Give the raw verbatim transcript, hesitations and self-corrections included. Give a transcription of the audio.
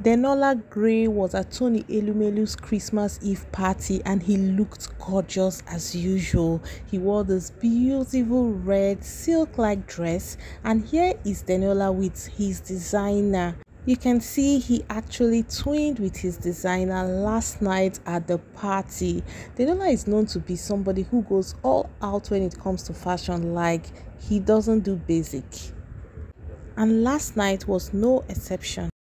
DENOLA Gray was at Tony ELUMELU's Christmas Eve party and he looked gorgeous as usual. He wore this beautiful red silk-like dress, and here is DENOLA with his designer. You can see he actually twinned with his designer last night at the party. DENOLA is known to be somebody who goes all out when it comes to fashion, like he doesn't do basic. And last night was no exception.